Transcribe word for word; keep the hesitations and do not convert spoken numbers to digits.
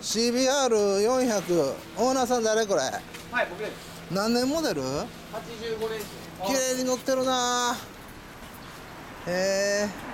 シービーアールよんひゃく オーナーさん誰これ？ はい僕です。 何年モデル？ はちじゅうごねんです。 綺麗に乗ってるな。へえ。